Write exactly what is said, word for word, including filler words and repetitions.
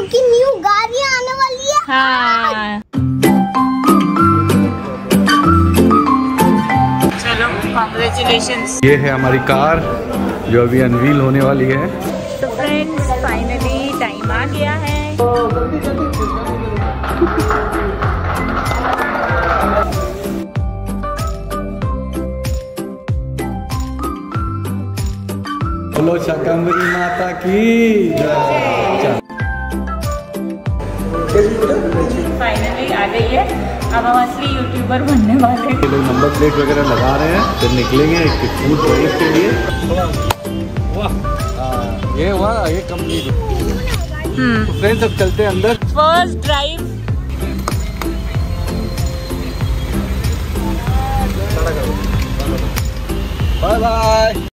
क्योंकि न्यू गाड़ियाँ आने वाली है। हाँ चलो कांग्रेचुलेशंस। ये है हमारी कार जो अभी अनवील होने वाली है। तो फ्रेंड्स फाइनली टाइम आ गया है। बोलो शाकंभरी माता की जय। फाइनली आ गई है, अब हम असली यूट्यूबर बनने वाले हैं। ये लोग नंबर प्लेट वगैरह लगा रहे हैं, फिर निकलेंगे एक फूड ड्राइव के लिए। वाह ये वाह ये कंपनी। तो फ्रेंड्स अब चलते हैं अंदर। First drive. Bye bye.